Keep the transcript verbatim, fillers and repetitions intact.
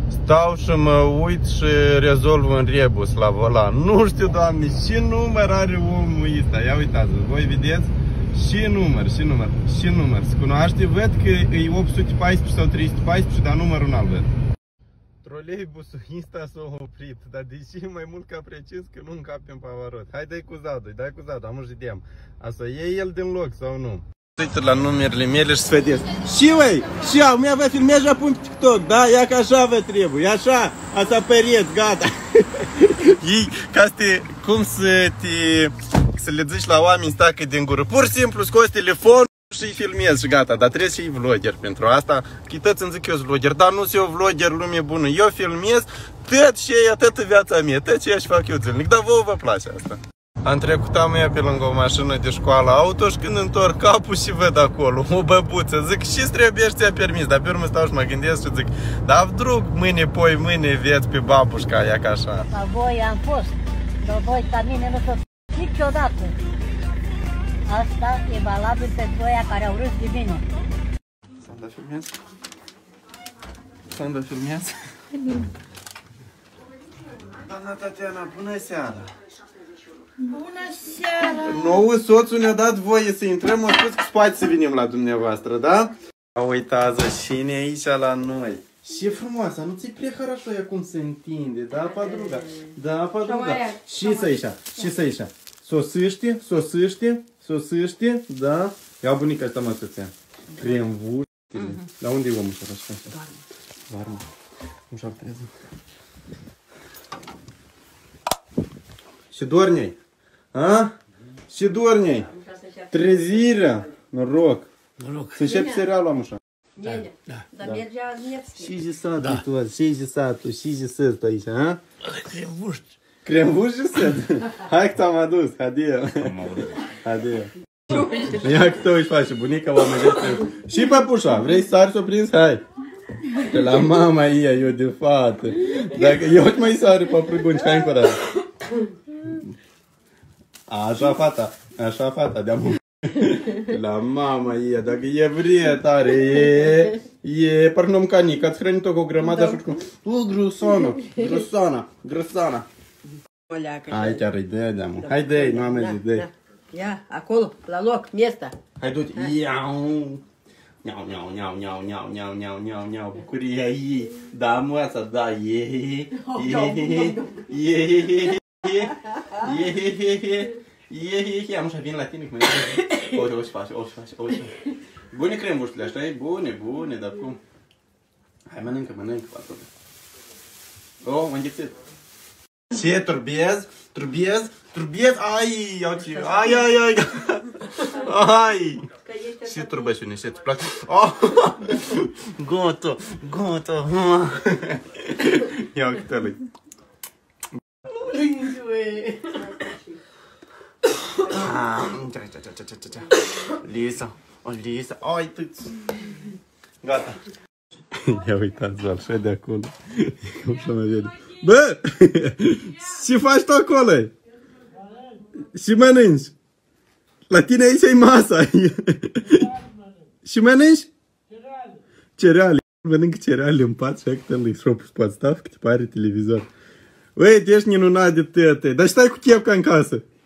Stau și mă uit și rezolv un rebus la volan. Nu știu, Doamne, ce număr are omul ăsta. Ia uitați-vă, voi vedeți? Și număr, și număr, și număr. Se cunoaște, văd că e opt sute paisprezece sau trei sute paisprezece, dar numărul n-al văd. Troleibusul ăsta s-a oprit, dar deși mai mult ca precis că nu încape în pavarot. Hai, dai cu zadul, dai cu zadul, am vedem. Asta e el din loc sau nu? Uite la numerele mele și să vedeți. Și uai, și au, mi-a vă filmez și apun pe TikTok, da? Ia că așa vă trebuie, așa, asta pereți, gata. Ei, ca să te, cum să te, să le zici la oameni stacă din gură. Pur și simplu scoți telefonul și îi filmezi și gata, dar trebuie să fii vlogger pentru asta. Chitați îmi zic eu sunt vlogger, dar nu sunt eu vlogger, lume bună. Eu filmez tot și e atât viața mea, tot ce aș fac eu zilnic, dar vouă vă place asta. Am trecut amea pe lângă o mașină de școală auto și când întorc capul și văd acolo o băbuță. Zic, și-ți trebuie și ți-a permis, dar pe urmă stau și mă gândesc și zic, dar drug, mâine, poi, mâine veți pe babușca, ea ca așa. La voi am fost, dar voi ca mine nu s-o niciodată. Asta e valabil pentru oia care au râs de mine. Sanda, filmează? Sanda, filmează? Doamna Tatiana, bună seara! Bună seara! Nouă soțul ne-a dat voie să intrăm, a spus că spate să venim la dumneavoastră, da? Uitați, cine e aici la noi? Ce frumoasă, nu ți-i prea harașo ea cum se întinde, da, padruga? Da, padruga. Și să aici, și să aici. Sosâște, sosâște, sosâște, da? Ia bunica asta mă să-ți-a. Cremvuștile. Dar unde e omul ăsta? Varmă. Varmă. Nu și-ar treză. Și dornei? A? Și dornei? Trezirea? Noroc. Noroc. Să începi serialul, am așa. Nene, dar merge azi Nevski. Și de satul tu azi, și de satul, și de sătul aici, a? Cremvuști. Cremvuști și săt? Hai că t-am adus, hadio. Hadio. Ia că tu își face, bunica va merge. Și păpușa, vrei să sari să o prinzi? Hai. Că la mama ei, eu de fată. Dacă eu mai sari pe prăgunci, hai încă o dată. Așa fata, așa fata de-am la mama ei, dacă e vrie tare, e, e, parcă nu-mi ca nic, ați hrănit-o cu o grămadă așa cum, u, grusonă, grusona, grusona. Hai chiar îi dă, de-am, hai dă-i, nu am zis, dă-i. Ia, acolo, la loc, miesta. Hai du-te, iau, Niau, niau, niau, niau, niau, niau, niau, niau, niau, bucuria ei, da, măța, da, e, e, e, e, e, am așa vin la tine, cum e, o și faci, o și faci, o și faci. Bune crembuștile, așa e? Bune, bune, dar cum? Hai, mănâncă, mănâncă, patru. O, mă înghețit. Ce, turbiez? Turbiez? Turbiez? Ai, ai, ai, ai, ai. Și turbăciune, și îți place? Oh, gata, gata. Ia uite-l. Lisa, o Lisa, ai tu. Gata. Ia uitați-vă, așa de acolo. Cum să mă vede. Bă! Ce faci tu acolo? Și mănânci? La tine aici e masa. Și mănânci? Cereale. Cereale. Mănânc cereale în pat și acte lui șopul spate stav, că te pare televizor. Ui, te ești minunat de tăte. Dar stai cu chepca în casă.